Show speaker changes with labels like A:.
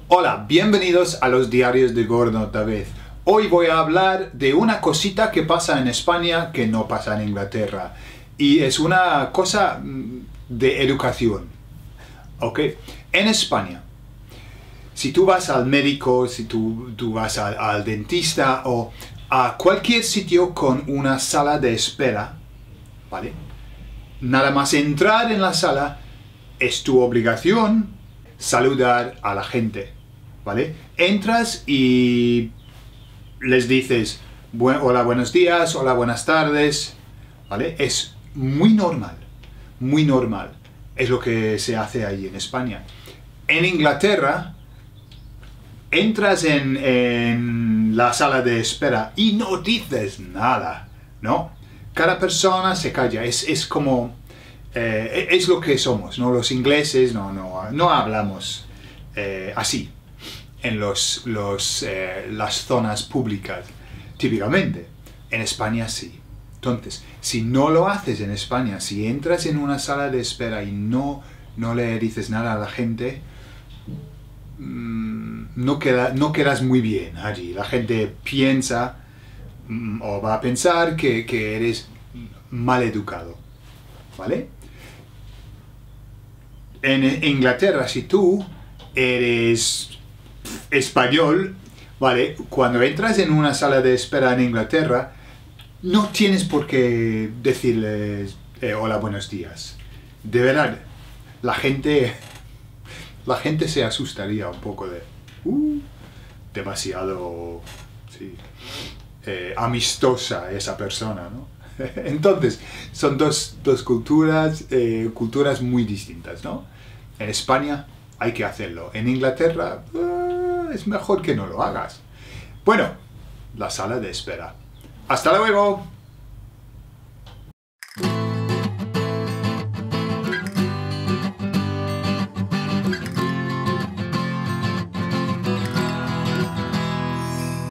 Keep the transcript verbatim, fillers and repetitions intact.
A: Hola, bienvenidos a los diarios de Gordon otra vez. Hoy voy a hablar de una cosita que pasa en España que no pasa en Inglaterra. Y es una cosa de educación. ¿Ok? En España, si tú vas al médico, si tú, tú vas al, al dentista o a cualquier sitio con una sala de espera, ¿vale? Nada más entrar en la sala, es tu obligación saludar a la gente, ¿vale? Entras y les dices, hola, buenos días, hola, buenas tardes, ¿vale? Es muy normal, muy normal. Es lo que se hace allí en España. En Inglaterra, entras en, en la sala de espera y no dices nada, ¿no? Cada persona se calla, es, es como... Eh, es lo que somos, ¿no? Los ingleses no, no, no hablamos eh, así en los, los, eh, las zonas públicas, típicamente. En España sí. Entonces, si no lo haces en España, si entras en una sala de espera y no, no le dices nada a la gente, mmm, no, queda, no quedas muy bien allí. La gente piensa mmm, o va a pensar que, que eres mal educado, ¿vale? En Inglaterra, si tú eres español, ¿vale? Cuando entras en una sala de espera en Inglaterra, no tienes por qué decirles eh, hola, buenos días. De verdad, la gente, la gente se asustaría un poco de uh, demasiado sí, eh, amistosa esa persona, ¿no? Entonces, son dos, dos culturas, eh, culturas muy distintas, ¿no? En España hay que hacerlo. En Inglaterra uh, es mejor que no lo hagas. Bueno, la sala de espera. ¡Hasta luego!